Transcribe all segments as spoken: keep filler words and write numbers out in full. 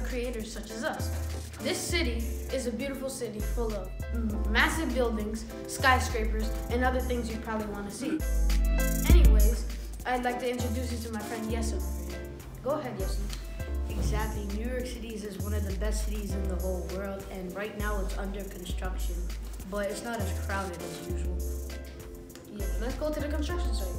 creators such as us. This city is a beautiful city full of massive buildings, skyscrapers, and other things you probably want to see. Anyways, I'd like to introduce you to my friend Yeson. Go ahead, Yeson. Exactly. New York City is one of the best cities in the whole world, and right now it's under construction, but it's not as crowded as usual. Yeah, let's go to the construction site.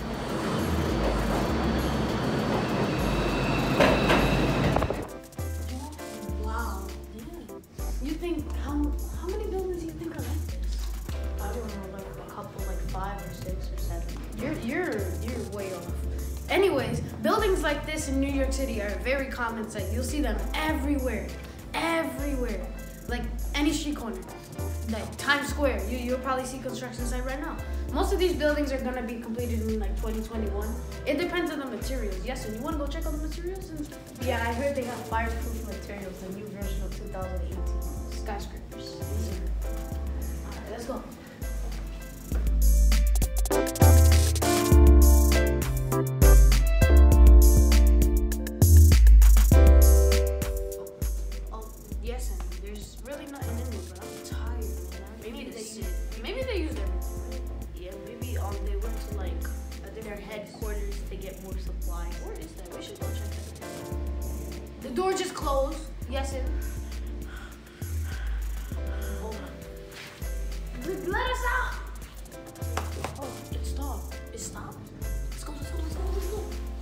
Wow. Yeah. You think, how, how many buildings do you think are like this? I don't know, like a couple, like five or six or seven. You're, you're, you're way off. Anyways, buildings like this in New York City are a very common sight. You'll see them everywhere, everywhere. Like any street corner, like Times Square. You, you'll probably see construction site right now. Most of these buildings are gonna be completed in like twenty twenty-one. It depends on the materials. Yes, and you wanna go check out the materials? And Yeah, I heard they have fireproof materials, the new version of two thousand eighteen. Skyscrapers. All right, let's go. Yes, and there's really nothing in there, but I'm tired, man. Maybe they use, maybe they use their, Yeah, maybe um they went to like their headquarters to get more supplies. where is that? We should go check that. The door just closed. Yes, and Hold on. let let us out. Oh, it stopped. It stopped. Let's go, let's go, let's go, let's go.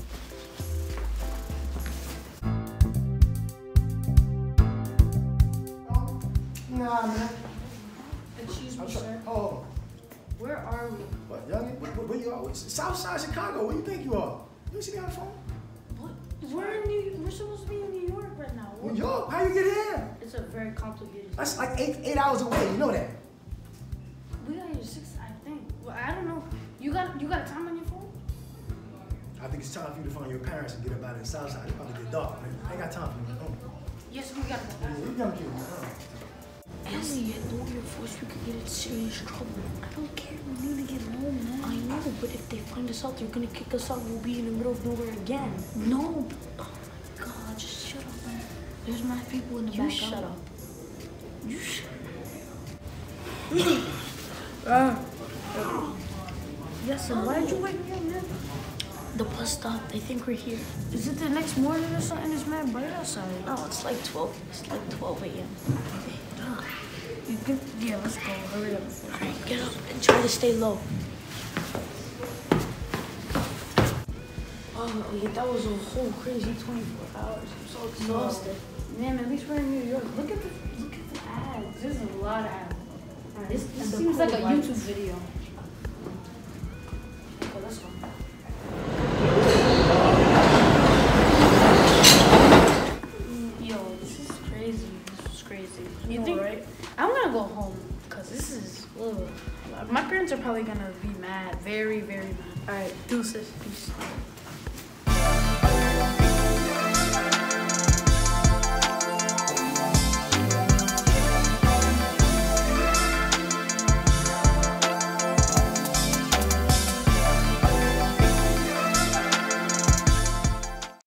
Nah, man. Excuse me, I'm sir. sorry. Oh, Where are we? what, young? Where, where, where you are? Southside Chicago. Where you think you are? You see me on the phone? What? We're in New. We're supposed to be in New York right now. New York. How you get here? It's a very complicated. That's like eight eight hours away. You know that? We got here six, I think. Well, I don't know. You got you got a time on your phone? I think it's time for you to find your parents and get up out of the Southside. It's about to get dark, man. I ain't got time for you. Oh. Yes, we got Yeah, it. you young kid, man. Oh. Elliot, know your voice, we could get in serious trouble. I don't care, we need to get home, man. I know, but if they find us out, they're gonna kick us out. We'll be in the middle of nowhere again. No, but, oh my God, just shut up, man. There's mad people in the You back. shut up. You shut Uh, Yes, and why did you wake me up, man? The bus stop, they think we're here. is it the next morning or something? It's mad bright outside. No, it's like twelve, it's like twelve a m You can, yeah, let's go. Hurry up. Alright, get up and try to stay low. Oh, yeah, that was a whole crazy twenty-four hours. I'm so exhausted. Man, at least we're in New York. Look at the look at the ads. There's a lot of ads. Alright, this, this And the seems like a cool lights. YouTube video. Okay, let's go. Yo, this is crazy. This is crazy. You think? right? I'm gonna go home because this is. Ugh. My parents are probably gonna be mad. Very, very mad. Alright, Deuces. Peace.